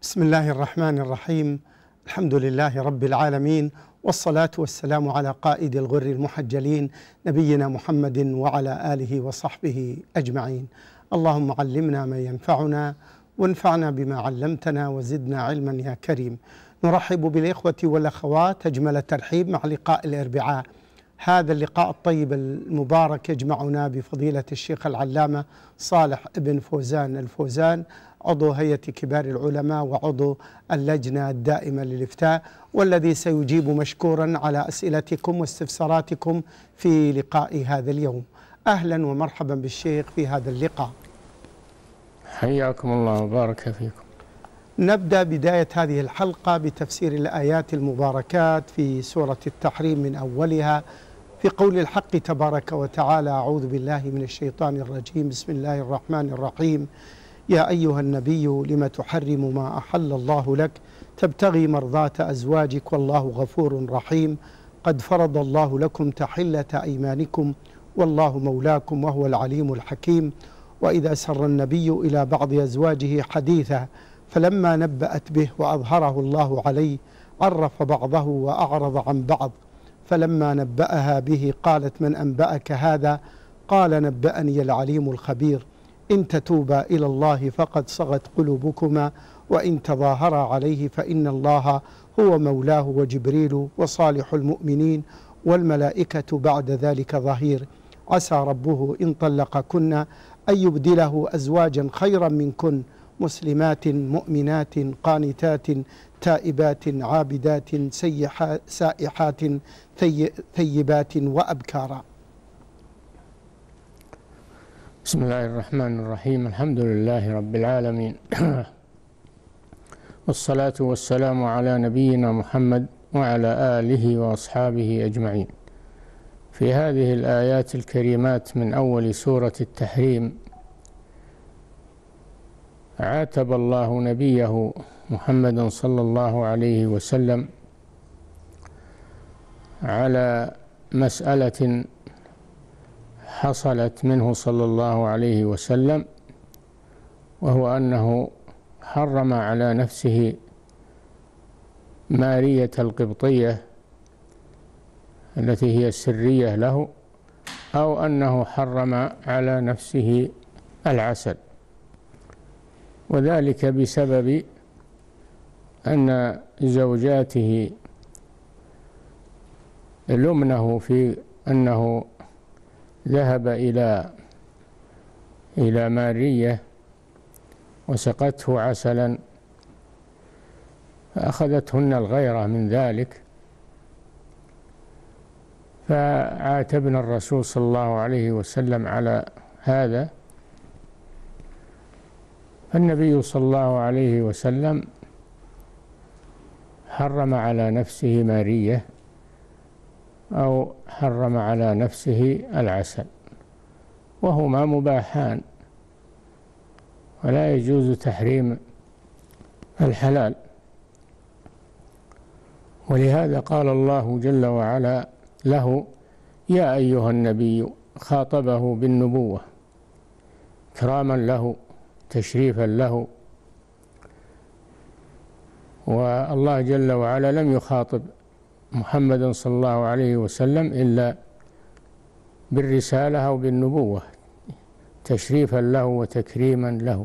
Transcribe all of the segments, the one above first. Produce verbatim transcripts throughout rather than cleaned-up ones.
بسم الله الرحمن الرحيم. الحمد لله رب العالمين، والصلاة والسلام على قائد الغر المحجلين نبينا محمد وعلى آله وصحبه أجمعين. اللهم علمنا ما ينفعنا وانفعنا بما علمتنا وزدنا علما يا كريم. نرحب بالإخوة والأخوات أجمل الترحيب مع لقاء الأربعاء. هذا اللقاء الطيب المبارك يجمعنا بفضيلة الشيخ العلامة صالح بن فوزان الفوزان، عضو هيئة كبار العلماء وعضو اللجنة الدائمة للإفتاء، والذي سيجيب مشكورا على أسئلتكم واستفساراتكم في لقاء هذا اليوم. أهلا ومرحبا بالشيخ في هذا اللقاء. حياكم الله وبارك فيكم. نبدأ بداية هذه الحلقة بتفسير الآيات المباركات في سورة التحريم من أولها في قول الحق تبارك وتعالى: أعوذ بالله من الشيطان الرجيم، بسم الله الرحمن الرحيم. يا أيها النبي لم تحرم ما أحل الله لك تبتغي مرضات أزواجك والله غفور رحيم. قد فرض الله لكم تحلة أيمانكم والله مولاكم وهو العليم الحكيم. وإذا سر النبي إلى بعض أزواجه حديثا فلما نبأت به وأظهره الله عليه عرف بعضه وأعرض عن بعض، فلما نبأها به قالت: من أنبأك هذا؟ قال: نبأني العليم الخبير. إن تتوبا إلى الله فقد صغت قلوبكما وإن تظاهرا عليه فإن الله هو مولاه وجبريل وصالح المؤمنين والملائكة بعد ذلك ظهير. عسى ربه إن طلقكن أن يبدله أزواجا خيرا منكن مسلمات مؤمنات قانتات تائبات عابدات سائحات ثيبات وأبكارا. بسم الله الرحمن الرحيم. الحمد لله رب العالمين والصلاة والسلام على نبينا محمد وعلى آله وأصحابه أجمعين. في هذه الآيات الكريمات من أول سورة التحريم عاتب الله نبيه محمدا صلى الله عليه وسلم على مسألة حصلت منه صلى الله عليه وسلم، وهو أنه حرم على نفسه مارية القبطية التي هي السرية له، أو أنه حرم على نفسه العسل، وذلك بسبب أن زوجاته لمنه في أنه ذهب إلى إلى مارية وسقته عسلا، فأخذتهن الغيرة من ذلك، فعاتبنا الرسول صلى الله عليه وسلم على هذا. فالنبي صلى الله عليه وسلم حرم على نفسه مارية أو حرم على نفسه العسل، وهما مباحان ولا يجوز تحريم الحلال. ولهذا قال الله جل وعلا له: يا أيها النبي، خاطبه بالنبوة إكراما له تشريفا له. والله جل وعلا لم يخاطب محمدا صلى الله عليه وسلم إلا بالرسالة أو بالنبوة تشريفا له وتكريما له.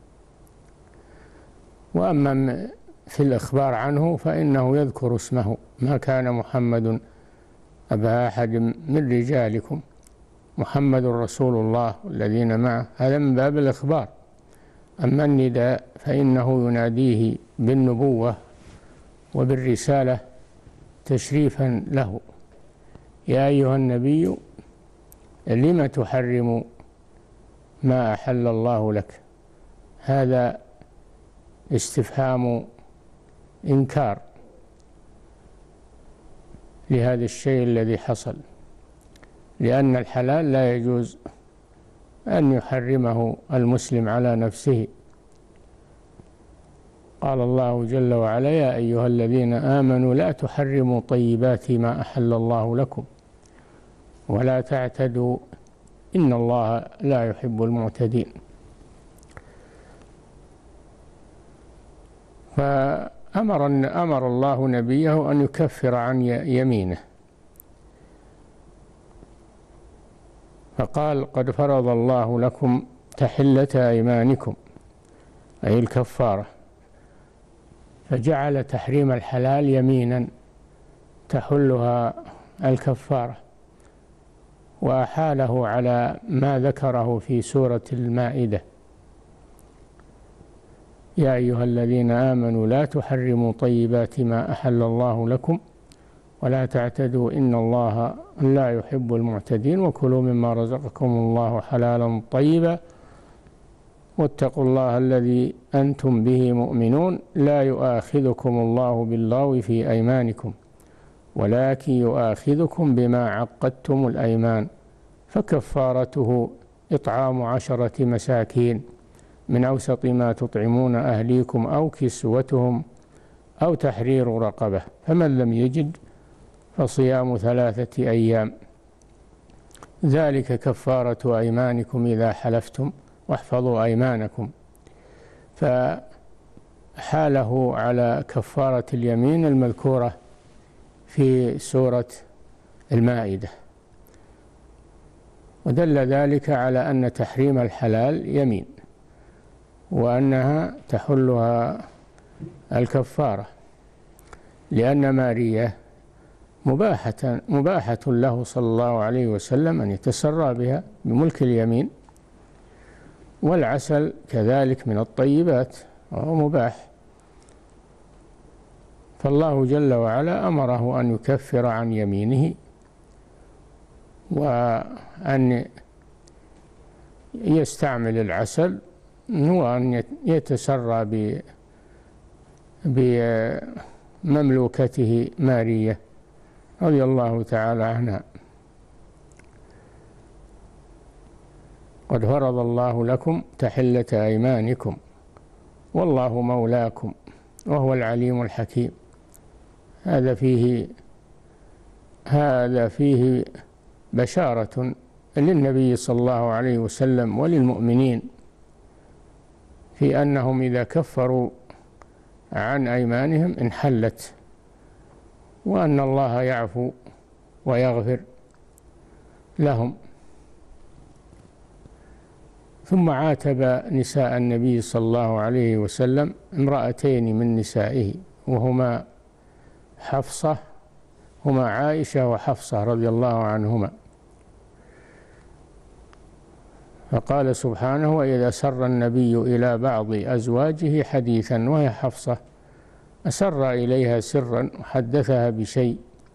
وأما في الإخبار عنه فإنه يذكر اسمه: ما كان محمد أبا أحد من رجالكم محمد رسول الله الذين معه، هذا من باب الإخبار. أما النداء فإنه يناديه بالنبوة وبالرسالة تشريفا له. يا أيها النبي لم تحرم ما أحل الله لك، هذا استفهام إنكار لهذا الشيء الذي حصل، لأن الحلال لا يجوز أن يحرمه المسلم على نفسه. قال الله جل وعلا: يا أيها الذين آمنوا لا تحرموا طيبات ما أحل الله لكم ولا تعتدوا إن الله لا يحب المعتدين. فأمر أمر الله نبيه أن يكفر عن يمينه، فقال قد فرض الله لكم تحلة أيمانكم، أي الكفارة، فجعل تحريم الحلال يمينا تحلها الكفارة، وأحاله على ما ذكره في سورة المائدة: يا أيها الذين آمنوا لا تحرموا طيبات ما أحل الله لكم ولا تعتدوا إن الله لا يحب المعتدين وكلوا مما رزقكم الله حلالا طيبا واتقوا الله الذي أنتم به مؤمنون لا يؤاخذكم الله باللغو في أيمانكم ولكن يؤاخذكم بما عقدتم الأيمان فكفارته إطعام عشرة مساكين من أوسط ما تطعمون أهليكم أو كسوتهم أو تحرير رقبة، فمن لم يجد فصيام ثلاثة أيام، ذلك كفارة أيمانكم إذا حلفتم واحفظوا أيمانكم. فحاله على كفارة اليمين المذكورة في سورة المائدة، ودل ذلك على أن تحريم الحلال يمين وأنها تحلها الكفارة، لأن مارية مباحة مباحة له صلى الله عليه وسلم أن يتسرى بها بملك اليمين، والعسل كذلك من الطيبات وهو مباح، فالله جل وعلا أمره أن يكفر عن يمينه وأن يستعمل العسل وأن يتسرى بمملوكته مارية رضي الله تعالى عنها. قد فرض الله لكم تحلة أيمانكم والله مولاكم وهو العليم الحكيم. هذا فيه هذا فيه بشارة للنبي صلى الله عليه وسلم وللمؤمنين في أنهم إذا كفروا عن أيمانهم انحلت، وأن الله يعفو ويغفر لهم. ثم عاتب نساء النبي صلى الله عليه وسلم امرأتين من نسائه وهما حفصة هما عائشة وحفصة رضي الله عنهما، فقال سبحانه: وإذا سر النبي إلى بعض أزواجه حديثا، وهي حفصة أسر إليها سرا وحدثها بشيء،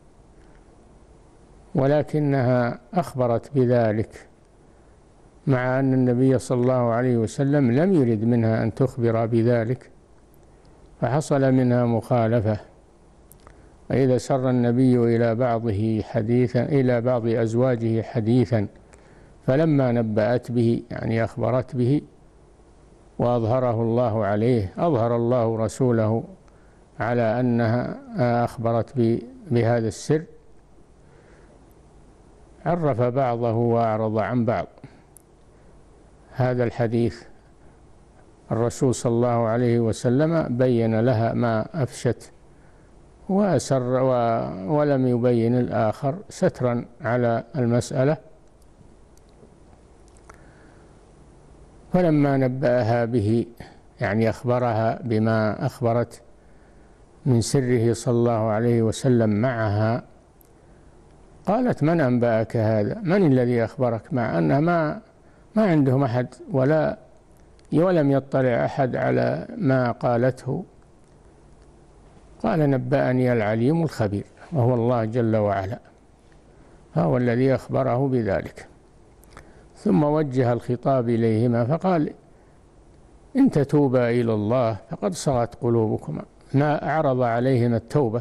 ولكنها أخبرت بذلك مع أن النبي صلى الله عليه وسلم لم يرد منها أن تخبر بذلك، فحصل منها مخالفة. وإذا سر النبي إلى بعضه حديثا إلى بعض أزواجه حديثا فلما نبأت به، يعني أخبرت به وأظهره الله عليه، أظهر الله رسوله على أنها أخبرت بهذا السر، عرف بعضه وأعرض عن بعض. هذا الحديث الرسول صلى الله عليه وسلم بين لها ما أفشت وأسر ولم يبين الآخر سترا على المسألة، فلما نبأها به، يعني أخبرها بما أخبرت من سره صلى الله عليه وسلم معها، قالت: من أنبأك هذا؟ من الذي أخبرك؟ مع أنها ما ما عندهم أحد ولا ولم يطلع أحد على ما قالته. قال: نبأني العليم الخبير، وهو الله جل وعلا، فهو الذي أخبره بذلك. ثم وجه الخطاب إليهما فقال: إن تتوبا إلى الله فقد صغت قلوبكما. ما أعرض عليهما التوبة،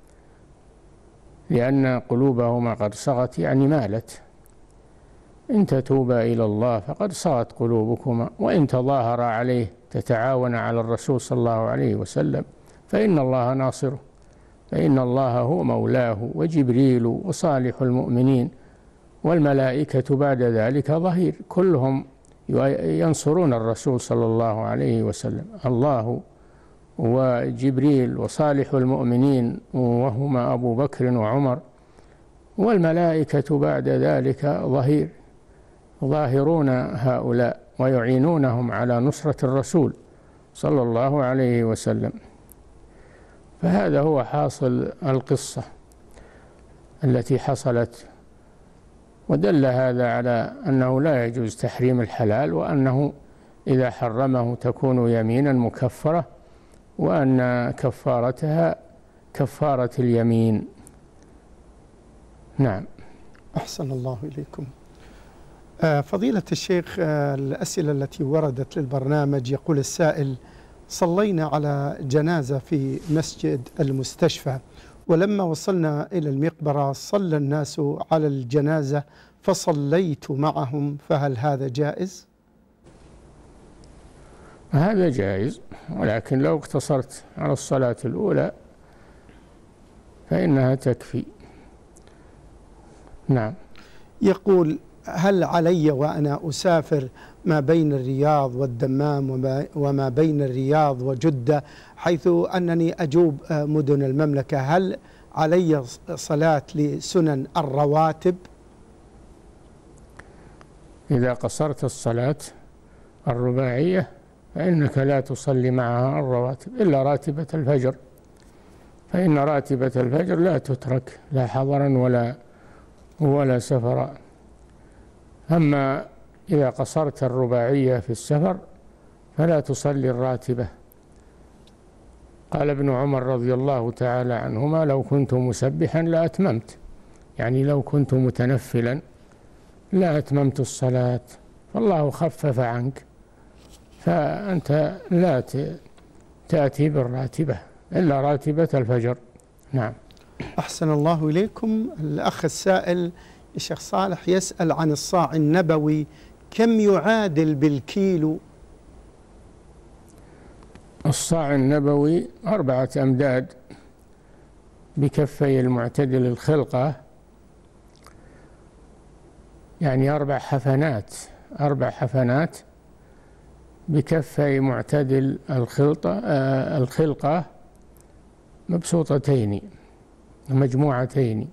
لأن قلوبهما قد صغت يعني مالت. إن تتوبا إلى الله فقد صغت قلوبكما وإن تظاهر عليه تتعاون على الرسول صلى الله عليه وسلم فإن الله ناصره، فإن الله هو مولاه وجبريل وصالح المؤمنين والملائكة بعد ذلك ظهير، كلهم ينصرون الرسول صلى الله عليه وسلم. الله وجبريل وصالح المؤمنين وهما أبو بكر وعمر، والملائكة بعد ذلك ظهير ظاهرون هؤلاء ويعينونهم على نصرة الرسول صلى الله عليه وسلم. فهذا هو حاصل القصة التي حصلت، ودل هذا على أنه لا يجوز تحريم الحلال، وأنه إذا حرمه تكون يمينا مكفرة، وأن كفارتها كفارة اليمين. نعم. أحسن الله إليكم. فضيلة الشيخ، الأسئلة التي وردت للبرنامج، يقول السائل: صلينا على جنازة في مسجد المستشفى، ولما وصلنا إلى المقبرة صلى الناس على الجنازة فصليت معهم، فهل هذا جائز؟ هذا جائز، ولكن لو اقتصرت على الصلاة الأولى فإنها تكفي. نعم. يقول: هل علي وأنا أسافر ما بين الرياض والدمام وما, وما بين الرياض وجدة، حيث أنني أجوب مدن المملكة، هل علي صلاة لسنن الرواتب؟ إذا قصرت الصلاة الرباعية فإنك لا تصلي معها الرواتب إلا راتبة الفجر، فإن راتبة الفجر لا تترك لا حضرا ولا ولا سفرا. أما إذا قصرت الرباعية في السفر فلا تصلي الراتبة. قال ابن عمر رضي الله تعالى عنهما: لو كنت مسبحا لأتممت، يعني لو كنت متنفلا لا أتممت الصلاة، فالله خفف عنك، فأنت لا تأتي بالراتبة إلا راتبة الفجر. نعم. أحسن الله إليكم. الأخ السائل الشيخ صالح يسأل عن الصاع النبوي، كم يعادل بالكيلو؟ الصاع النبوي أربعة أمداد بكفي المعتدل الخلقة، يعني أربع حفنات أربع حفنات بكفي معتدل الخلطة آه الخلقة مبسوطتين مجموعتين.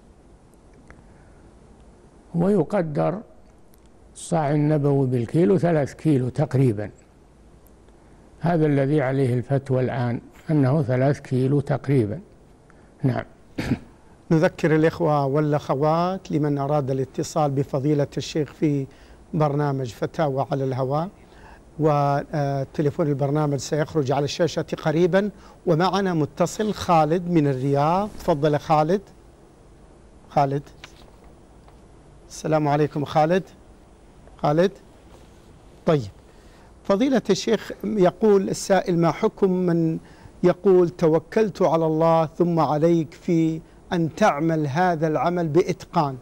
ويقدر الصاع النبوي بالكيلو ثلاث كيلو تقريبا، هذا الذي عليه الفتوى الآن، أنه ثلاث كيلو تقريبا. نعم. نذكر الإخوة والأخوات لمن أراد الاتصال بفضيلة الشيخ في برنامج فتاوى على الهواء، وتليفون البرنامج سيخرج على الشاشة قريبا. ومعنا متصل خالد من الرياض. تفضل خالد. خالد، السلام عليكم خالد. خالد، طيب. فضيلة الشيخ، يقول السائل: ما حكم من يقول توكلت على الله ثم عليك في أن تعمل هذا العمل بإتقان؟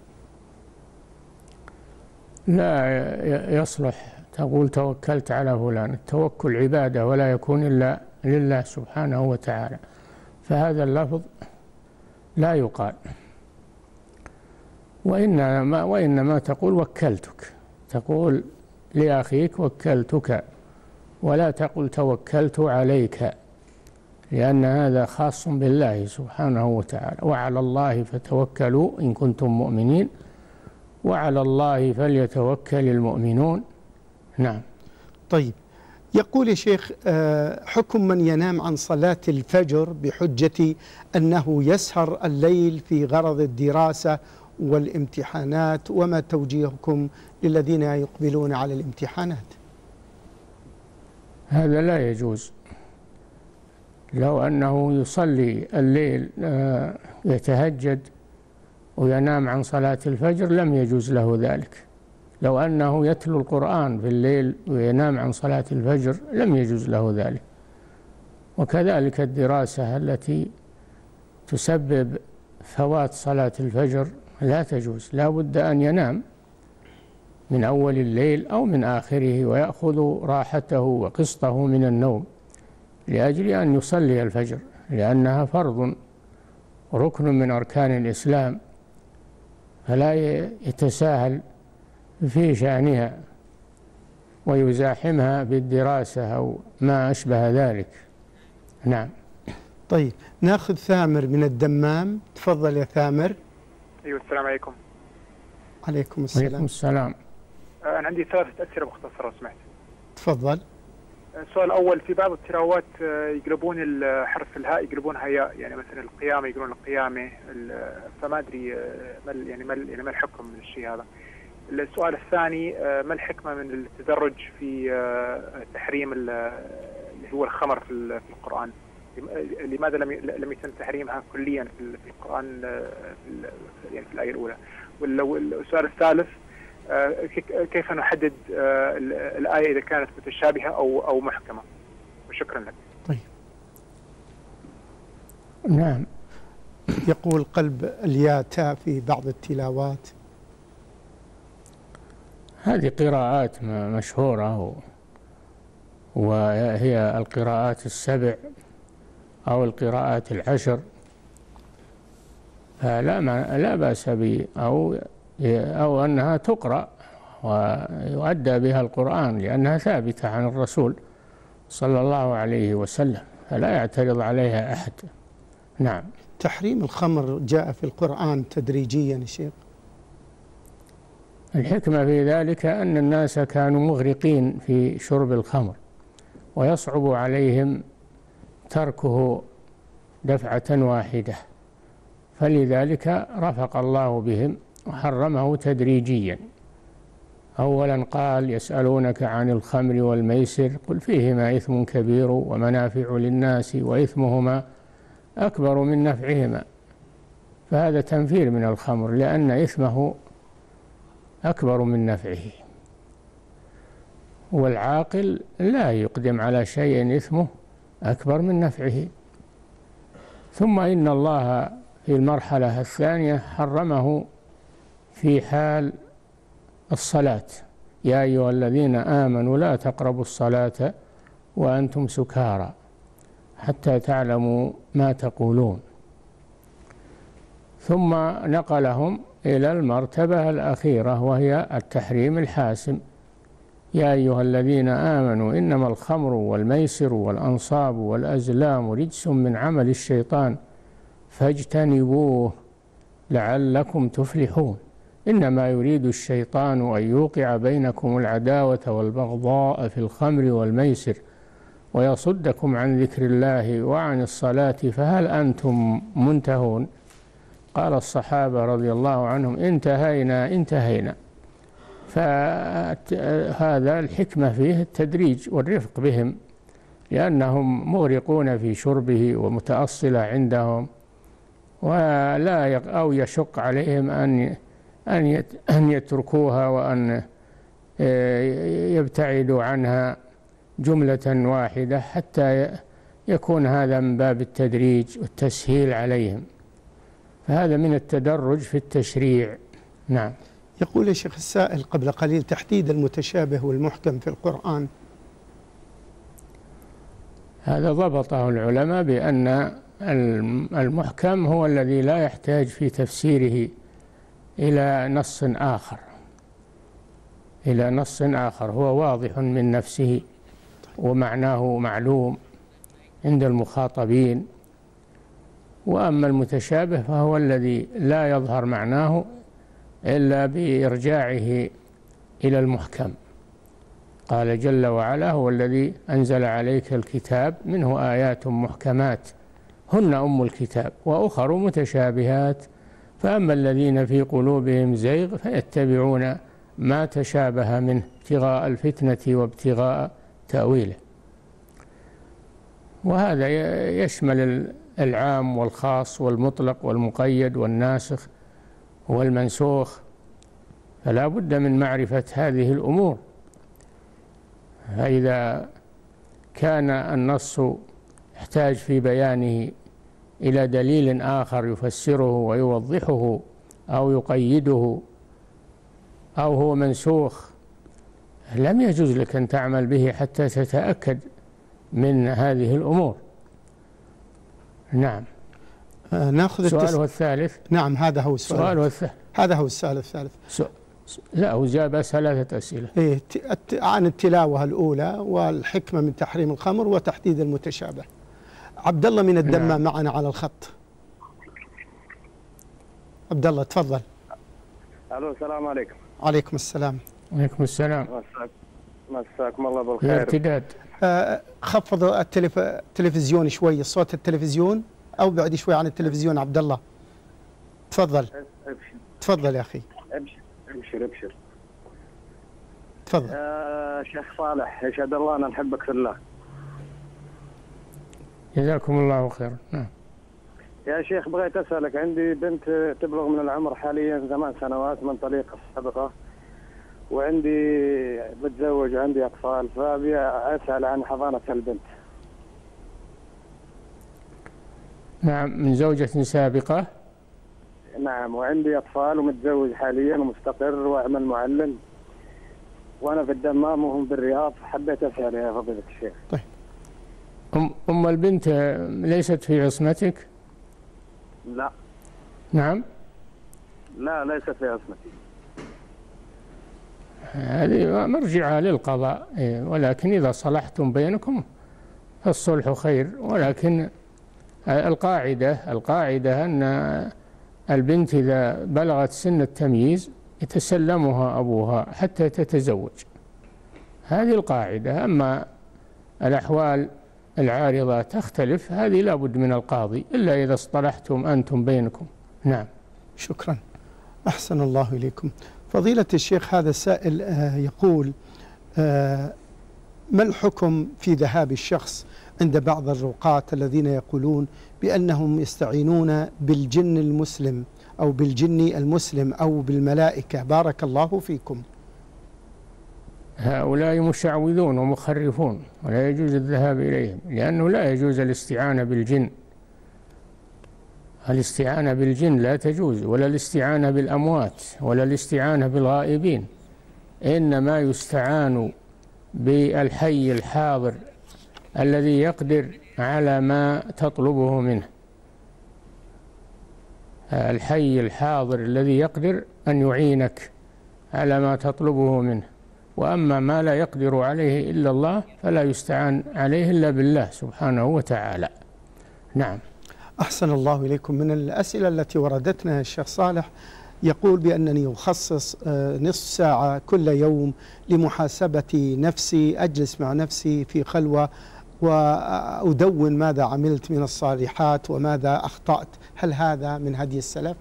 لا يصلح تقول توكلت على فلان، التوكل عبادة ولا يكون إلا لله سبحانه وتعالى، فهذا اللفظ لا يقال. وإنما, وإنما تقول وكلتك، تقول لأخيك وكلتك، ولا تقل توكلت عليك، لأن هذا خاص بالله سبحانه وتعالى. وعلى الله فتوكلوا إن كنتم مؤمنين وعلى الله فليتوكل المؤمنون. نعم. طيب. يقول يا شيخ: حكم من ينام عن صلاة الفجر بحجة أنه يسهر الليل في غرض الدراسة والامتحانات، وما توجيهكم للذين يقبلون على الامتحانات؟ هذا لا يجوز. لو أنه يصلي الليل يتهجد وينام عن صلاة الفجر لم يجوز له ذلك. لو أنه يتلو القرآن في الليل وينام عن صلاة الفجر لم يجوز له ذلك. وكذلك الدراسة التي تسبب فوات صلاة الفجر لا تجوز، لا بد أن ينام من أول الليل أو من آخره ويأخذ راحته وقسطه من النوم لأجل أن يصلي الفجر، لأنها فرض ركن من أركان الإسلام، فلا يتساهل في شأنها ويزاحمها بالدراسة أو ما أشبه ذلك. نعم. طيب ناخذ ثامر من الدمام. تفضل يا ثامر. ايوه السلام عليكم. عليكم السلام. عليكم السلام. انا عندي ثلاثة اسئلة مختصرة لو سمحت. تفضل. السؤال الاول، في بعض التلاوات يقلبون حرف الهاء يقلبون هياء، يعني مثلا القيامة يقولون القيامة، فما ادري ما يعني ما يعني ما الحكم من الشيء هذا. السؤال الثاني، ما الحكمة من التدرج في تحريم اللي هو الخمر في القرآن؟ لماذا لم لم يتم تحريمها كليا في القرآن في يعني في الآية الأولى؟ والسؤال الثالث، كيف نحدد الآية إذا كانت متشابهة أو أو محكمة؟ وشكرا لك. طيب. نعم. يقول قلب الياء تاء في بعض التلاوات. هذه قراءات مشهورة، وهي القراءات السبع أو القراءات العشر، فلا ما لا بأس ب أو أو أنها تقرأ ويؤدى بها القرآن، لأنها ثابتة عن الرسول صلى الله عليه وسلم، فلا يعترض عليها أحد. نعم. تحريم الخمر جاء في القرآن تدريجيا يا شيخ. الحكمة في ذلك أن الناس كانوا مغرقين في شرب الخمر، ويصعب عليهم تركه دفعة واحدة، فلذلك رفق الله بهم وحرمه تدريجيا. أولا قال: يسألونك عن الخمر والميسر قل فيهما إثم كبير ومنافع للناس وإثمهما أكبر من نفعهما، فهذا تنفير من الخمر لأن إثمه أكبر من نفعه، والعاقل لا يقدم على شيء إثمه أكبر من نفعه. ثم إن الله في المرحلة الثانية حرمه في حال الصلاة: يا أيها الذين آمنوا لا تقربوا الصلاة وأنتم سكارى حتى تعلموا ما تقولون. ثم نقلهم إلى المرتبة الأخيرة وهي التحريم الحاسم: يا أيها الذين آمنوا إنما الخمر والميسر والأنصاب والأزلام رجس من عمل الشيطان فاجتنبوه لعلكم تفلحون، إنما يريد الشيطان أن يوقع بينكم العداوة والبغضاء في الخمر والميسر ويصدكم عن ذكر الله وعن الصلاة فهل أنتم منتهون؟ قال الصحابة رضي الله عنهم: انتهينا انتهينا. فهذا الحكمة فيه التدريج والرفق بهم، لأنهم مغرقون في شربه ومتأصلة عندهم، ولا أو يشق عليهم أن أن يتركوها وأن يبتعدوا عنها جملة واحدة، حتى يكون هذا من باب التدريج والتسهيل عليهم، فهذا من التدرج في التشريع. نعم. يقول يا شيخ السائل قبل قليل: تحديد المتشابه والمحكم في القرآن. هذا ضبطه العلماء بأن المحكم هو الذي لا يحتاج في تفسيره إلى نص آخر إلى نص آخر هو واضح من نفسه ومعناه معلوم عند المخاطبين. وأما المتشابه فهو الذي لا يظهر معناه إلا بإرجاعه إلى المحكم. قال جل وعلا: هو الذي أنزل عليك الكتاب منه آيات محكمات هن أم الكتاب وأخر متشابهات فأما الذين في قلوبهم زيغ فيتبعون ما تشابه منه ابتغاء الفتنة وابتغاء تأويله. وهذا يشمل العام والخاص والمطلق والمقيد والناسخ والمنسوخ، فلا بد من معرفة هذه الأمور. فإذا كان النص يحتاج في بيانه إلى دليل آخر يفسره ويوضحه أو يقيده أو هو منسوخ، لم يجوز لك أن تعمل به حتى تتأكد من هذه الأمور. نعم. آه ناخذ سؤاله التس... الثالث. نعم هذا هو السؤال. سؤاله الثالث. هذا هو السؤال الثالث. سؤال. لا، هو جاب ثلاثة أسئلة. إيه عن التلاوة الأولى والحكمة من تحريم الخمر وتحديد المتشابه. عبد الله من الدمام نعم. معنا على الخط. عبد الله تفضل. الو السلام عليكم. عليكم السلام. عليكم السلام. مساك مساكم الله بالخير. يا ارتداد. آه خفضوا التلف... التلفزيون شوي، صوت التلفزيون او بعد شوي عن التلفزيون. عبد الله تفضل. ابشر تفضل يا اخي. ابشر ابشر ابشر. تفضل. يا شيخ صالح يشهد الله انا نحبك في الله. جزاكم الله خيرا. نعم. يا شيخ بغيت اسالك، عندي بنت تبلغ من العمر حاليا ثمان سنوات من طليقه سابقه، وعندي متزوج وعندي اطفال، فابي اسال عن حضانه البنت. نعم، من زوجة سابقة. نعم، وعندي اطفال ومتزوج حاليا ومستقر واعمل معلم، وانا في الدمام وهم بالرياض. حبيت اسال يا فضيله الشيخ. طيب. أم, أم البنت ليست في عصمتك؟ لا. نعم. لا ليست في عصمتي. هذه مرجعها للقضاء، ولكن إذا صلحتم بينكم فالصلح خير. ولكن القاعدة القاعدة أن البنت إذا بلغت سن التمييز يتسلمها أبوها حتى تتزوج، هذه القاعدة. أما الأحوال العارضة تختلف، هذه لا بد من القاضي إلا إذا اصطلحتم أنتم بينكم. نعم. شكرا، أحسن الله إليكم. فضيلة الشيخ، هذا السائل يقول ما الحكم في ذهاب الشخص عند بعض الرقاة الذين يقولون بأنهم يستعينون بالجن المسلم أو بالجن المسلم أو بالملائكة؟ بارك الله فيكم. هؤلاء مشعوذون ومخرفون، ولا يجوز الذهاب إليهم، لأنه لا يجوز الاستعانة بالجن. الاستعانة بالجن لا تجوز، ولا الاستعانة بالأموات، ولا الاستعانة بالغائبين. إنما يستعان بالحي الحاضر الذي يقدر على ما تطلبه منه. الحي الحاضر الذي يقدر أن يعينك على ما تطلبه منه. وأما ما لا يقدر عليه إلا الله فلا يستعان عليه إلا بالله سبحانه وتعالى. نعم. أحسن الله إليكم. من الأسئلة التي وردتنا الشيخ صالح يقول بأنني أخصص نصف ساعة كل يوم لمحاسبة نفسي، أجلس مع نفسي في خلوة وأدون ماذا عملت من الصالحات وماذا أخطأت. هل هذا من هدي السلف؟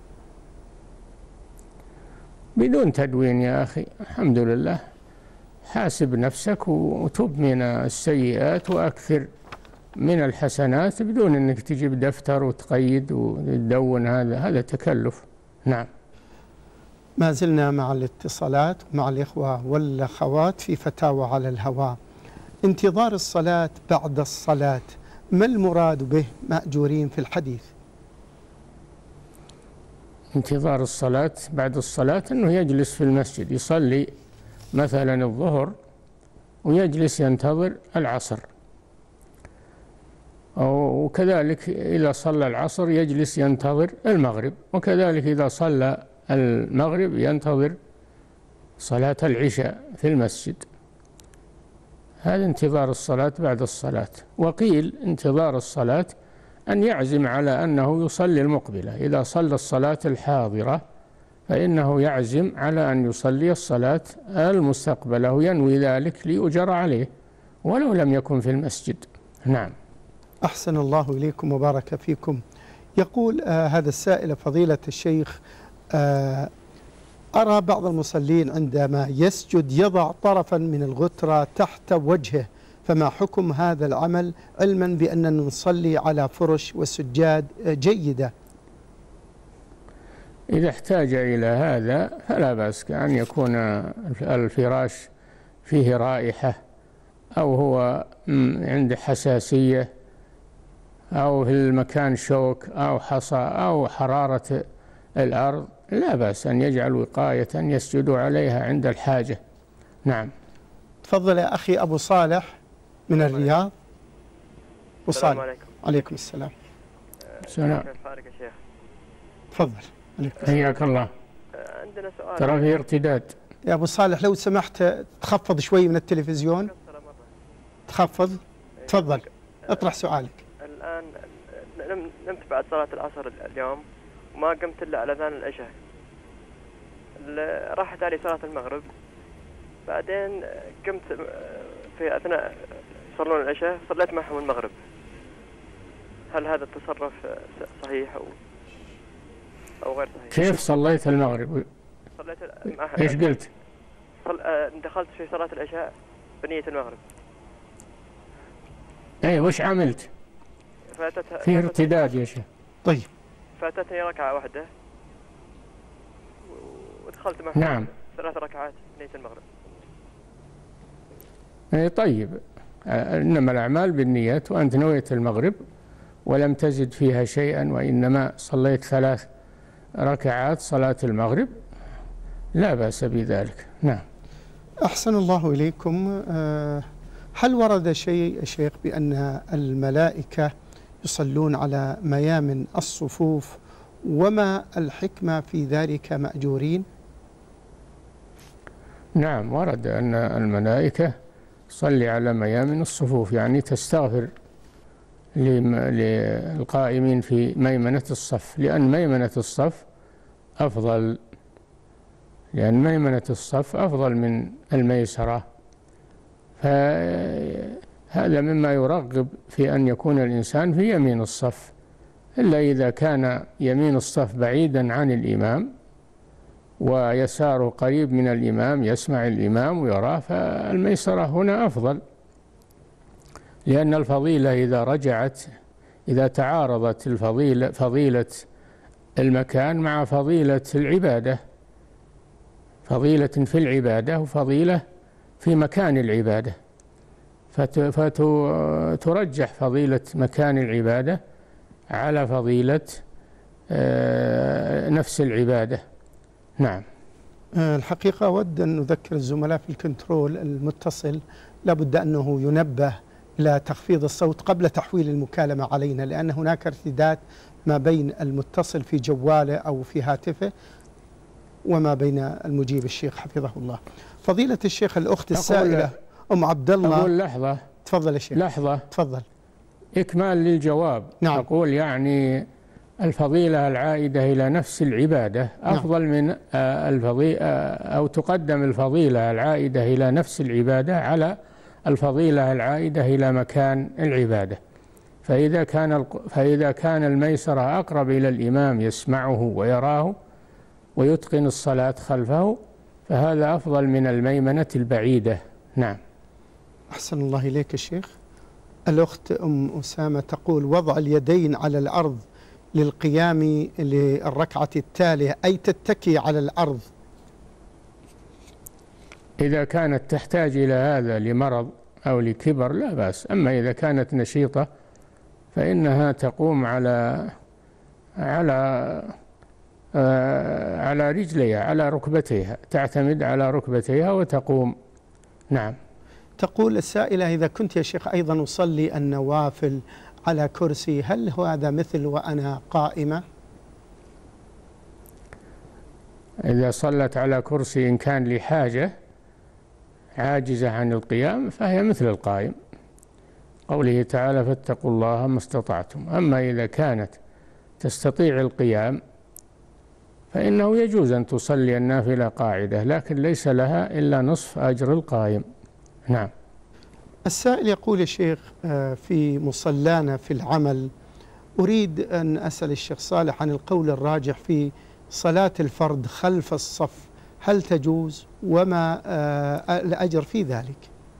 بدون تدوين يا أخي، الحمد لله. حاسب نفسك وتب من السيئات وأكثر من الحسنات بدون أنك تجيب دفتر وتقيد وتدون. هذا هذا تكلف. نعم. ما زلنا مع الاتصالات مع الإخوة والأخوات في فتاوى على الهواء. انتظار الصلاة بعد الصلاة، ما المراد به مأجورين في الحديث؟ انتظار الصلاة بعد الصلاة أنه يجلس في المسجد يصلي مثلا الظهر ويجلس ينتظر العصر، وكذلك إذا صلى العصر يجلس ينتظر المغرب، وكذلك إذا صلى المغرب ينتظر صلاة العشاء في المسجد. هذا انتظار الصلاة بعد الصلاة. وقيل انتظار الصلاة أن يعزم على أنه يصلي المقبلة. إذا صلى الصلاة الحاضرة فإنه يعزم على أن يصلي الصلاة المستقبلة وينوي ذلك ليؤجر عليه ولو لم يكن في المسجد. نعم. أحسن الله إليكم وبارك فيكم. يقول آه هذا السائل فضيلة الشيخ، آه أرى بعض المصلين عندما يسجد يضع طرفا من الغترة تحت وجهه، فما حكم هذا العمل علما بأننا نصلي على فرش وسجاد جيدة؟ إذا احتاج إلى هذا فلا بأس، كأن يكون الفراش فيه رائحة أو هو عنده حساسية أو في المكان شوك أو حصى أو حرارة الأرض، لا بأس أن يجعل وقاية يسجد عليها عند الحاجة. نعم. تفضل يا أخي أبو صالح من الرياض. السلام عليكم. عليكم السلام. سلام. كيف حالك يا شيخ؟ تفضل. حياك الله. عندنا سؤال. ترى في ارتداد. يا أبو صالح لو سمحت تخفض شوي من التلفزيون. تخفض. تفضل اطرح سؤالك. الآن نم- نمت بعد صلاة العصر اليوم وما قمت إلا على أذان العشاء. ال- راحت علي صلاة المغرب، بعدين قمت في أثناء صلون العشاء صليت معهم المغرب. هل هذا التصرف صحيح أو أو غير صحيح؟ كيف صليت المغرب؟ صليت معهم. إيش قلت؟ صل... آه، دخلت في صلاة العشاء بنية المغرب. إيه وش عملت؟ فاتت فيه ارتداد يا شيخ. طيب فاتتني ركعة واحدة و- ودخلت معهم نعم. ثلاث ركعات بنية المغرب. إيه طيب، آه، إنما الأعمال بالنيات، وأنت نويت المغرب ولم تزد فيها شيئا وإنما صليت ثلاث ركعات صلاة المغرب، لا بأس بذلك. نعم. أحسن الله إليكم. آه، هل ورد شيء يا شيخ بأن الملائكة يصلون على ميامن الصفوف، وما الحكمة في ذلك مأجورين؟ نعم ورد أن الملائكة تصلي على ميامن الصفوف، يعني تستغفر لم- للقائمين في ميمنة الصف، لأن ميمنة الصف أفضل، لأن ميمنة الصف أفضل من الميسرة. فهذا مما يرغب في أن يكون الإنسان في يمين الصف، إلا إذا كان يمين الصف بعيدا عن الإمام ويساره قريب من الإمام يسمع الإمام ويراه، فالميسرة هنا أفضل، لأن الفضيلة إذا رجعت، إذا تعارضت الفضيلة فضيلة المكان مع فضيلة العبادة، فضيلة في العبادة وفضيلة في مكان العبادة، فترجح فضيلة مكان العبادة على فضيلة نفس العبادة. نعم. الحقيقة أود أن نذكر الزملاء في الكنترول المتصل لابد أنه ينبه إلى تخفيض الصوت قبل تحويل المكالمة علينا، لأن هناك ارتداد ما بين المتصل في جواله أو في هاتفه وما بين المجيب الشيخ حفظه الله. فضيلة الشيخ، الأخت السائلة أم عبد الله. أقول لحظة. تفضل يا شيخ. لحظة. تفضل. إكمال للجواب. نعم. أقول يعني الفضيلة العائدة إلى نفس العبادة أفضل نعم. من الفضيلة، أو تقدم الفضيلة العائدة إلى نفس العبادة على الفضيلة العائدة إلى مكان العبادة. فإذا كان فإذا كان الميسرة أقرب إلى الإمام يسمعه ويراه ويتقن الصلاة خلفه، فهذا أفضل من الميمنة البعيدة. نعم. أحسن الله إليك الشيخ. الأخت أم أسامة تقول: وضع اليدين على الأرض للقيام للركعة التالية، أي تتكي على الأرض. إذا كانت تحتاج إلى هذا لمرض أو لكبر لا بأس، أما إذا كانت نشيطة فإنها تقوم على على آه على رجليها، على ركبتيها، تعتمد على ركبتيها وتقوم. نعم. تقول السائلة: إذا كنت يا شيخ أيضا أصلي النوافل على كرسي، هل هذا مثل وأنا قائمة؟ إذا صلت على كرسي إن كان لحاجة عاجزة عن القيام فهي مثل القائم، قوله تعالى: فاتقوا الله ما استطعتم. أما إذا كانت تستطيع القيام فإنه يجوز أن تصلي النافلة قاعدة، لكن ليس لها إلا نصف أجر القائم. نعم. السائل يقول: يا شيخ، في مصلانا في العمل أريد أن أسأل الشيخ صالح عن القول الراجح في صلاة الفرد خلف الصف، هل تجوز وما الأجر في ذلك؟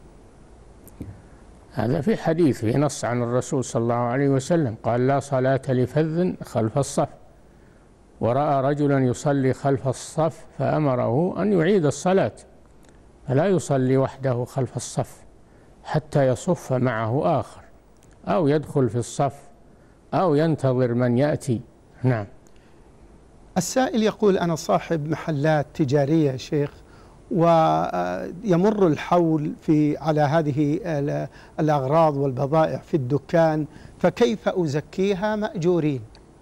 هذا في حديث، في نص عن الرسول صلى الله عليه وسلم قال: لا صلاة لفذ خلف الصف. ورأى رجلا يصلي خلف الصف فأمره أن يعيد الصلاة، فلا يصلي وحده خلف الصف حتى يصف معه آخر، أو يدخل في الصف، أو ينتظر من يأتي. نعم. السائل يقول: أنا صاحب محلات تجارية يا شيخ، ويمر الحول في على هذه الأغراض والبضائع في الدكان، فكيف أزكيها مأجورين؟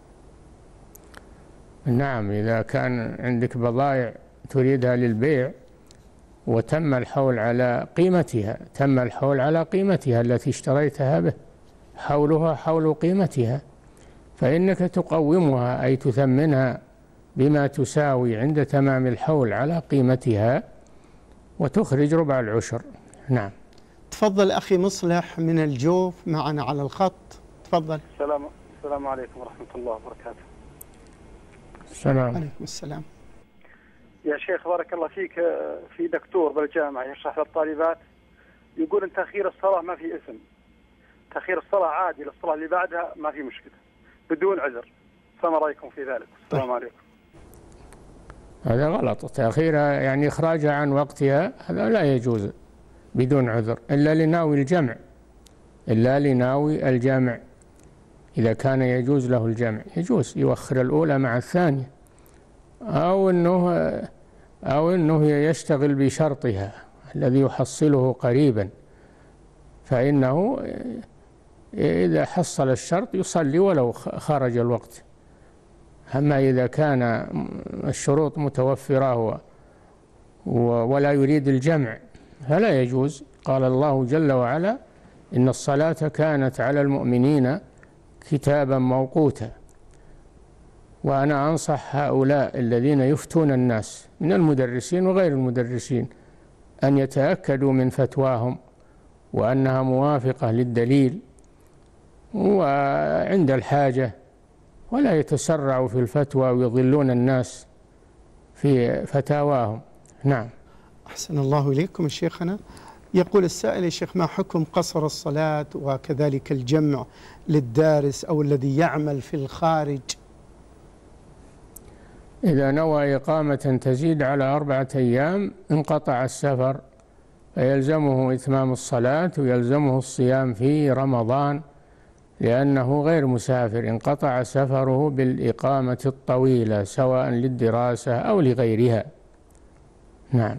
نعم، إذا كان عندك بضائع تريدها للبيع وتم الحول على قيمتها، تم الحول على قيمتها التي اشتريتها به، حولها حول قيمتها، فإنك تقومها أي تثمنها بما تساوي عند تمام الحول على قيمتها وتخرج ربع العشر. نعم. تفضل أخي مصلح من الجوف معنا على الخط. تفضل. السلام السلام عليكم ورحمة الله وبركاته. السلام عليكم السلام. يا شيخ بارك الله فيك، في دكتور بالجامعة يشرح للطالبات يقول ان تأخير الصلاة ما في اسم، تأخير الصلاة عادي، للصلاة اللي بعدها ما في مشكلة بدون عذر، فما رأيكم في ذلك؟ السلام عليكم. هذا غلط، تأخيرها يعني إخراجها عن وقتها هذا لا يجوز بدون عذر إلا لناوي الجمع، إلا لناوي الجمع. إذا كان يجوز له الجمع يجوز يوخر الأولى مع الثانية، أو أنه أو أنه يشتغل بشرطها الذي يحصله قريبا، فإنه إذا حصل الشرط يصلي ولو خرج الوقت. أما إذا كان الشروط متوفرة ولا يريد الجمع فلا يجوز. قال الله جل وعلا: إن الصلاة كانت على المؤمنين كتابا موقوتا. وأنا أنصح هؤلاء الذين يفتون الناس من المدرسين وغير المدرسين أن يتأكدوا من فتواهم وأنها موافقة للدليل وعند الحاجة، ولا يتسرعوا في الفتوى ويضلون الناس في فتاواهم. نعم. أحسن الله إليكم شيخنا. يقول السائل: يا شيخ، ما حكم قصر الصلاة وكذلك الجمع للدارس أو الذي يعمل في الخارج؟ إذا نوى إقامة تزيد على أربعة أيام انقطع السفر، فيلزمه إتمام الصلاة ويلزمه الصيام في رمضان، لأنه غير مسافر، انقطع سفره بالإقامة الطويلة سواء للدراسة أو لغيرها. نعم.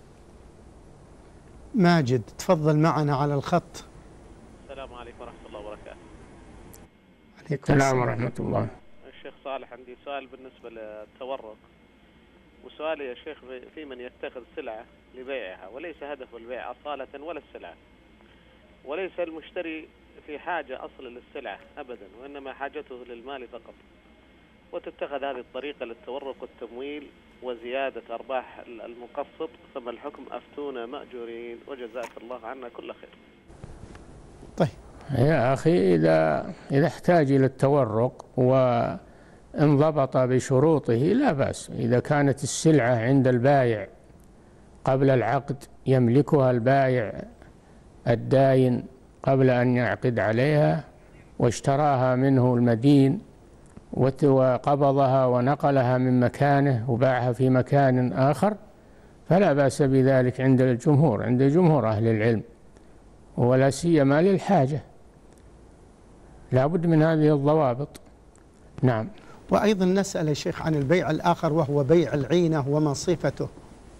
ماجد، تفضل معنا على الخط. السلام عليكم ورحمة الله وبركاته. عليكم السلام ورحمة الله. الشيخ صالح، عندي سؤال بالنسبة للتورق، وسؤالي يا شيخ في من يتخذ سلعة لبيعها وليس هدف البيع أصالة ولا السلعة، وليس المشتري في حاجة أصل للسلعة أبدا، وإنما حاجته للمال فقط، وتتخذ هذه الطريقة للتورق والتمويل وزيادة أرباح المقسط، فما الحكم؟ أفتونا مأجورين وجزاك الله عنا كل خير. طيب يا أخي، إذا إذا احتاج إلى التورق وانضبط بشروطه لا بأس. إذا كانت السلعة عند البائع قبل العقد يملكها البائع الداين قبل أن يعقد عليها واشتراها منه المدين وقبضها ونقلها من مكانه وباعها في مكان آخر فلا بأس بذلك عند الجمهور، عند جمهور أهل العلم، ولا سيما للحاجة. لا بد من هذه الضوابط. نعم. وأيضا نسأل يا شيخ عن البيع الآخر وهو بيع العينة، وما صفته؟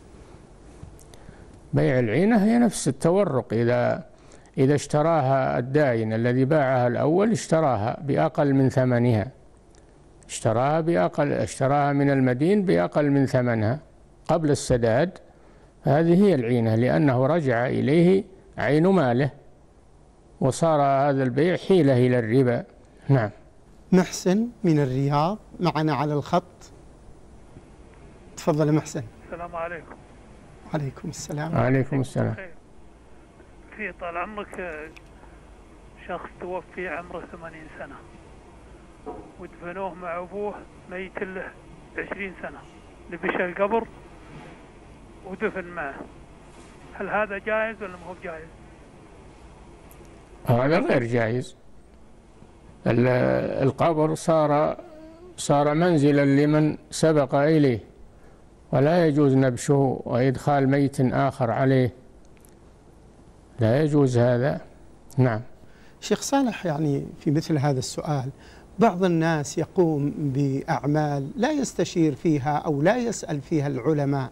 بيع العينة هي نفس التورق. إذا إذا اشتراها الداين الذي باعها الأول اشتراها بأقل من ثمنها، اشتراها بأقل اشتراها من المدين بأقل من ثمنها قبل السداد، هذه هي العينة، لأنه رجع إليه عين ماله وصار هذا البيع حيلة إلى الربا. نعم. محسن من الرياض معنا على الخط. تفضل محسن. السلام عليكم. عليكم السلام. عليكم السلام. في طال عمرك شخص توفي عمره ثمانين سنة ودفنوه مع أبوه ميت له عشرين سنة، لبش القبر ودفن معه، هل هذا جائز ولا ما هو جائز؟ هذا غير جائز. القبر صار صار منزلا لمن سبق إليه، ولا يجوز نبشه وإدخال ميت آخر عليه، لا يجوز هذا. نعم. شيخ صالح، يعني في مثل هذا السؤال بعض الناس يقوم بأعمال لا يستشير فيها أو لا يسأل فيها العلماء.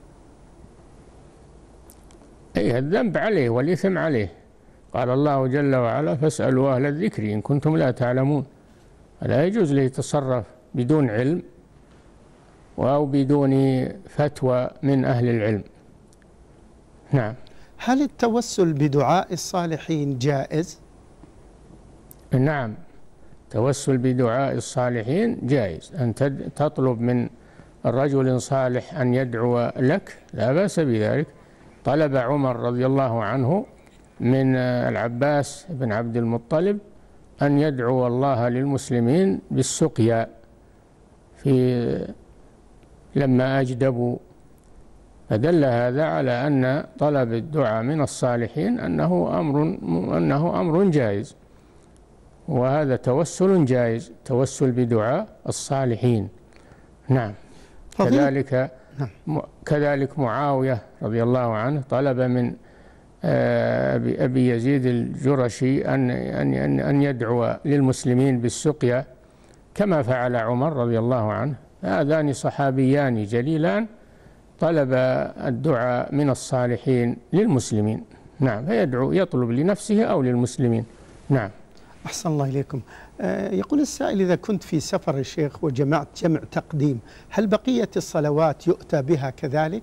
أي الذنب عليه والإثم عليه. قال الله جل وعلا: فاسألوا أهل الذكر إن كنتم لا تعلمون. لا يجوز له يتصرف بدون علم أو بدون فتوى من أهل العلم. نعم. هل التوسل بدعاء الصالحين جائز؟ نعم، التوسل بدعاء الصالحين جائز، أن تطلب من الرجل صالح أن يدعو لك لا بأس بذلك. طلب عمر رضي الله عنه من العباس بن عبد المطلب أن يدعو الله للمسلمين بالسقيا في لما أجدبوا، فدل هذا على أن طلب الدعاء من الصالحين أنه أمر أنه أمر جائز، وهذا توسل جائز، توسل بدعاء الصالحين. نعم. كذلك كذلك معاوية رضي الله عنه طلب من أبي يزيد الجرشي أن أن أن يدعو للمسلمين بالسقيا كما فعل عمر رضي الله عنه. هذان صحابيان جليلان طلب الدعاء من الصالحين للمسلمين. نعم، فيدعو يطلب لنفسه أو للمسلمين. نعم. أحسن الله إليكم. يقول السائل: إذا كنت في سفر الشيخ وجمعت جمع تقديم، هل بقية الصلوات يؤتى بها كذلك؟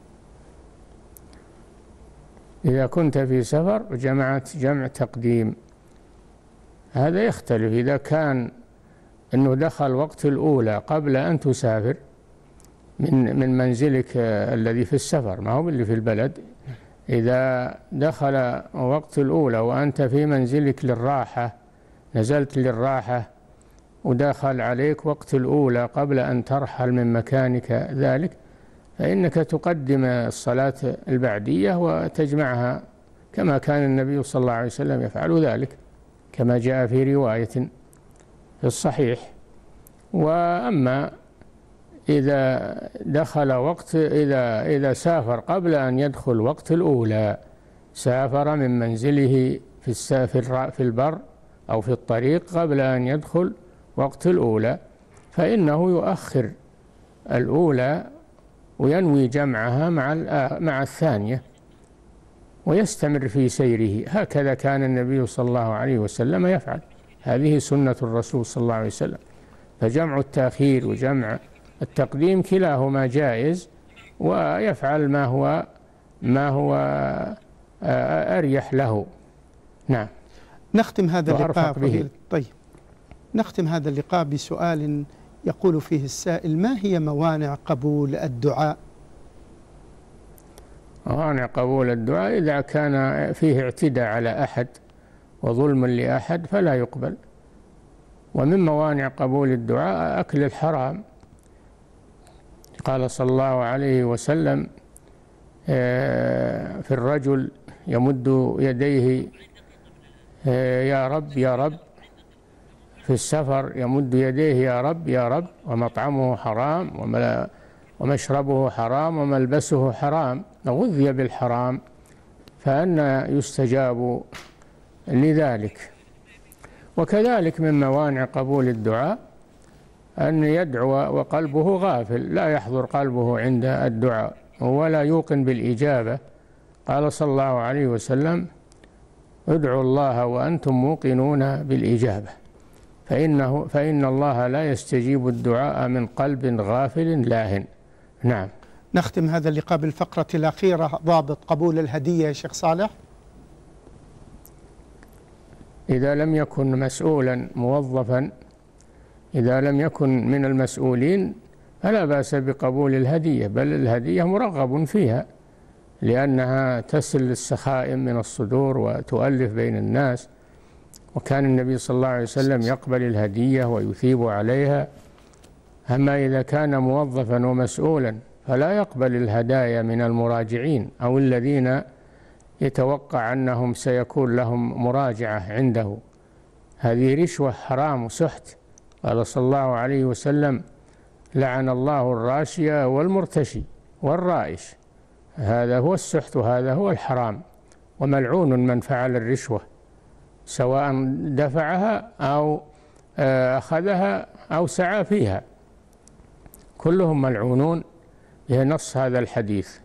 إذا كنت في سفر وجمعت جمع تقديم هذا يختلف. إذا كان أنه دخل وقت الأولى قبل أن تسافر من من منزلك الذي في السفر، ما هو اللي في البلد، إذا دخل وقت الأولى وأنت في منزلك للراحة، نزلت للراحة ودخل عليك وقت الأولى قبل أن ترحل من مكانك ذلك، فإنك تقدم الصلاة البعدية وتجمعها كما كان النبي صلى الله عليه وسلم يفعل ذلك، كما جاء في رواية في الصحيح. وأما إذا دخل وقت إذا إذا سافر قبل أن يدخل وقت الأولى، سافر من منزله في السافر في البر أو في الطريق قبل أن يدخل وقت الأولى، فإنه يؤخر الأولى وينوي جمعها مع مع الثانية ويستمر في سيره. هكذا كان النبي صلى الله عليه وسلم يفعل، هذه سنة الرسول صلى الله عليه وسلم. فجمع التأخير وجمع التقديم كلاهما جائز، ويفعل ما هو ما هو أريح له. نعم. نختم هذا اللقاء به. طيب، نختم هذا اللقاء بسؤال يقول فيه السائل: ما هي موانع قبول الدعاء؟ موانع قبول الدعاء إذا كان فيه اعتداء على أحد وظلم لأحد فلا يقبل. ومن موانع قبول الدعاء أكل الحرام. قال صلى الله عليه وسلم في الرجل يمد يديه يا رب يا رب، في السفر يمد يديه يا رب يا رب، ومطعمه حرام ومشربه حرام وملبسه حرام، غذي بالحرام، فأنى يستجاب لذلك. وكذلك من موانع قبول الدعاء أن يدعو وقلبه غافل، لا يحضر قلبه عند الدعاء ولا يوقن بالإجابة. قال صلى الله عليه وسلم: ادعوا الله وأنتم موقنون بالإجابة، فإنه فإن الله لا يستجيب الدعاء من قلب غافل لاهٍ. نعم. نختم هذا اللقاء بالفقرة الأخيرة، ضابط قبول الهدية يا شيخ صالح. إذا لم يكن مسؤولا موظفا، إذا لم يكن من المسؤولين فلا بأس بقبول الهدية، بل الهدية مرغب فيها لأنها تسل السخائم من الصدور وتؤلف بين الناس. وكان النبي صلى الله عليه وسلم يقبل الهدية ويثيب عليها. أما إذا كان موظفا ومسؤولا فلا يقبل الهدايا من المراجعين أو الذين يتوقع أنهم سيكون لهم مراجعة عنده، هذه رشوة حرام وسحت. قال صلى الله عليه وسلم: لعن الله الراشي والمرتشي والرائش. هذا هو السحت وهذا هو الحرام، وملعون من فعل الرشوة سواء دفعها أو أخذها أو سعى فيها، كلهم ملعونون بنص هذا الحديث.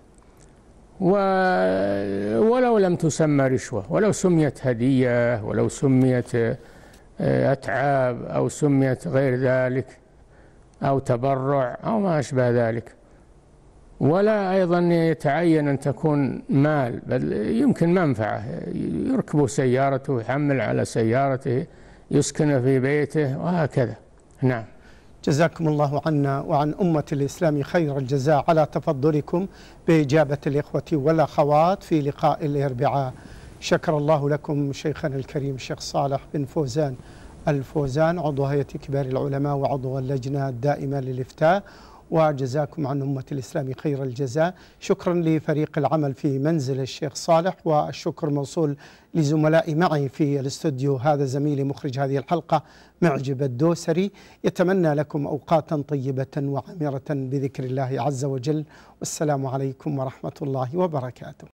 ولو لم تسمى رشوة، ولو سميت هدية، ولو سميت أتعاب، أو سميت غير ذلك، أو تبرع أو ما أشبه ذلك، ولا أيضا يتعين أن تكون مال، بل يمكن منفعة، يركب سيارته، يحمل على سيارته، يسكن في بيته وهكذا. نعم. جزاكم الله عنا وعن أمة الإسلام خير الجزاء على تفضلكم بإجابة الإخوة والأخوات في لقاء الأربعاء. شكر الله لكم شيخنا الكريم الشيخ صالح بن فوزان الفوزان، عضو هيئة كبار العلماء وعضو اللجنة الدائمة للإفتاء، وجزاكم عن أمة الإسلام خير الجزاء. شكرا لفريق العمل في منزل الشيخ صالح، والشكر موصول لزملائي معي في الاستوديو، هذا زميلي مخرج هذه الحلقة معجب الدوسري. يتمنى لكم أوقاتا طيبة وعامرة بذكر الله عز وجل، والسلام عليكم ورحمة الله وبركاته.